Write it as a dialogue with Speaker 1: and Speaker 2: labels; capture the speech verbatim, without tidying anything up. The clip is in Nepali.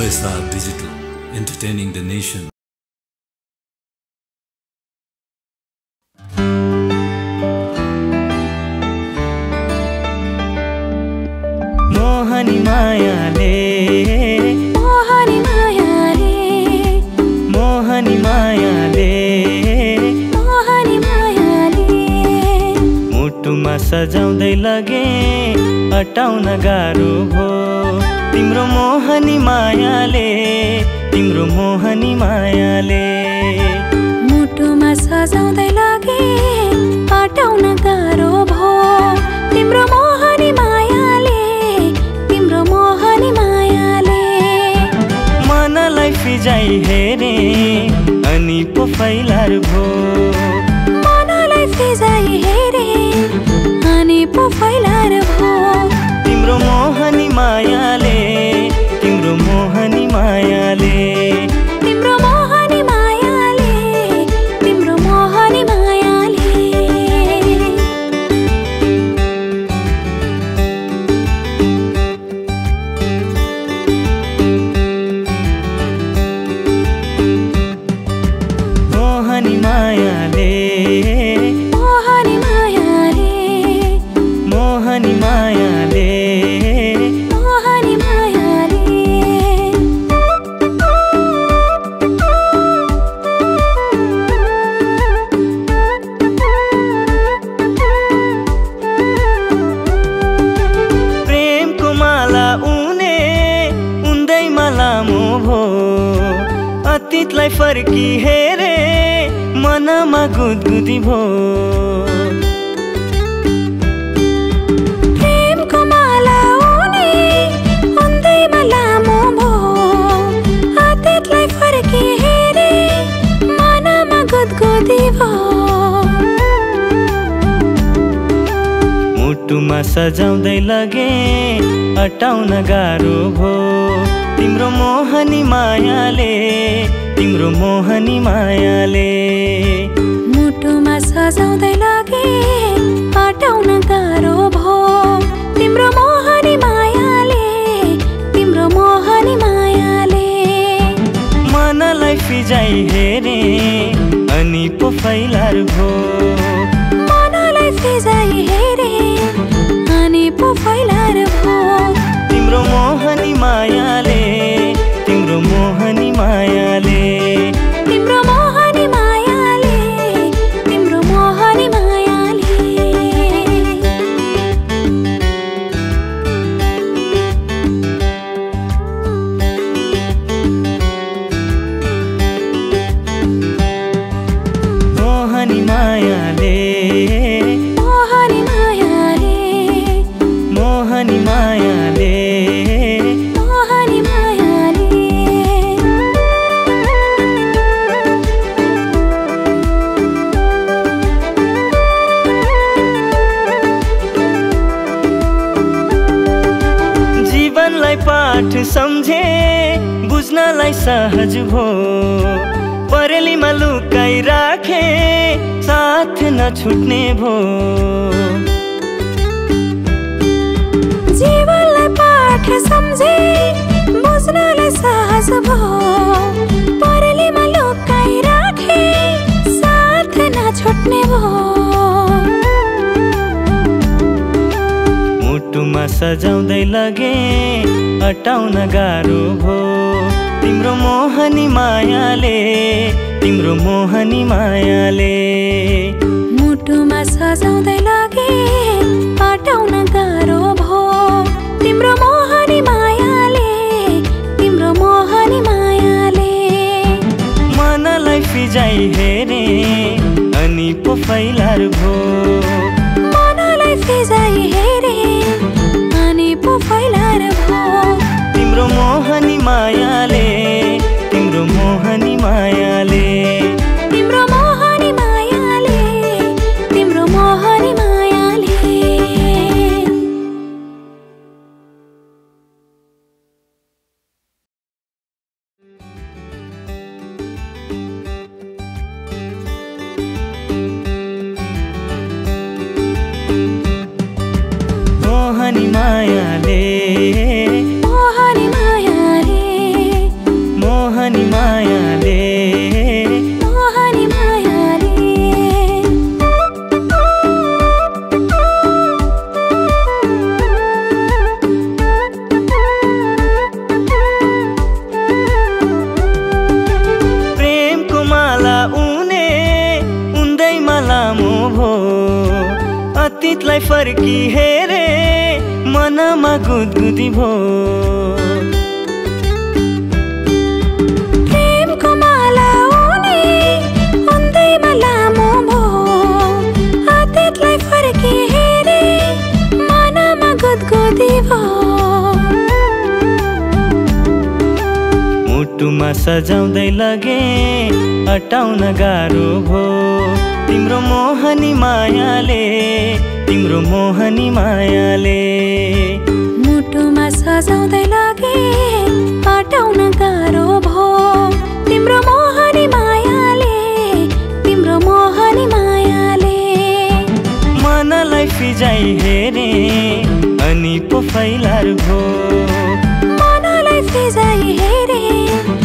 Speaker 1: O S R Digital, entertaining the nation.
Speaker 2: मोहनी मायाले
Speaker 3: मोहनी मायाले
Speaker 2: मोहनी मायाले
Speaker 3: मोहनी मायाले
Speaker 2: मुटुमा सजाउँदै लगे हटाउन गाह्रो भो तिम्रो मोहनी मायाले तिम्रो मोहनी मायाले
Speaker 3: मुटुमा सजाउँदै लगे हटाउन गाह्रो भो तिम्रो मोहनी मायाले तिम्रो मोहनी मायाले
Speaker 2: मनलाई फिजाइ हेरे अनि पो फैलार भो
Speaker 3: मनलाई फिजाइ हेरे अनि पो फैलार भो
Speaker 2: तिम्रो मोहनी मायाले तिम्रो मोहनी मायाले
Speaker 3: तिम्रो मोहनी मायाले तिम्रो मोहनी मायाले
Speaker 2: मोहनी मायाले
Speaker 3: मोहनी मायाले
Speaker 2: मोहनी मायाले
Speaker 3: मोहनी मायाले
Speaker 2: प्रेमको माला उने उन्दैमा लामो भो अतीतलाई फर्की हेरे मनमा गुदगुदी भो
Speaker 3: प्रेमको माला उनी उन्दैमा लामो भो अतीतलाई फर्की हेरे मनमा गुदगुदी भो
Speaker 2: मुटुमा सजाउँदै लगे हटाउन गाह्रो भो तिम्रो मोहनी मायाले तिम्रो मोहनी मायाले
Speaker 3: मुटुमा सजाउँदै लगे हटाउन गाह्रो भो तिम्रो मोहनी मायाले तिम्रो मोहनी मायाले
Speaker 2: मनलाई फिजाइ हेरे अनि पो फैलार भो
Speaker 3: मनलाई फिजाइ हेरे अनि पो फैलार भो
Speaker 2: तिम्रो मोहनी मायाले तिम्रो मोहनी मायाले
Speaker 3: तिम्रो मोहनी मायाले तिम्रो मोहनी मायाले
Speaker 2: मोहनी मायाले
Speaker 3: मोहनी मायाले
Speaker 2: मोहनी मायाले
Speaker 3: मोहनी मायाले
Speaker 2: जीवनलाई पाठ सम्झे बुझ्नलाई सहज भो परेलीमा लुकाइ राखे साथ नछुट्ने भो
Speaker 3: जीवनलाई पाठ सम्झे बुझ्नलाई सहज भो परेलीमा लुकाइ राखे साथ नछुट्ने भो
Speaker 2: मुटुमा सजाउँदै लगे हटाउन गाह्रो भो तिम्रो मोहनी मायाले तिम्रो मोहनी मायाले
Speaker 3: मुटुमा सजाउँदै लगे हटाउन गाह्रो भो तिम्रो मोहनी मायाले तिम्रो मोहनी मायाले
Speaker 2: मनलाई फिजाइ हेरे अनि पो फैलार भो
Speaker 3: मनलाई फिजाइ हेरे अनि पो फैलार भो
Speaker 2: तिम्रो मोहनी मायाले तिम्रो मोहनी मायाले
Speaker 3: तिम्रो मोहनी मायाले तिम्रो मोहनी मायाले
Speaker 2: मोहनी मायाले
Speaker 3: मोहनी मायाले
Speaker 2: मोहनी मायाले
Speaker 3: मोहनी मायाले
Speaker 2: प्रेमको माला उने उन्दैमा लामो भो अतीतलाई फर्की हेरे मनमा गुदगुदी भो
Speaker 3: प्रेमको माला उने उन्दैमा लामो भो अतीतलाई फर्की हेरे मनमा गुदगुदी भो
Speaker 2: मुटुमा सजाउँदै लगे हटाउन गाह्रो भो तिम्रो मोहनी मायाले तिम्रो मोहनी मायाले
Speaker 3: मुटुमा सजाउँदै लगे हटाउन गाह्रो भो तिम्रो मोहनी मायाले तिम्रो मोहनी मायाले
Speaker 2: मनलाई फिजाइ हेरे अनि पो फैलार भो
Speaker 3: मनलाई फिजाइ हेरे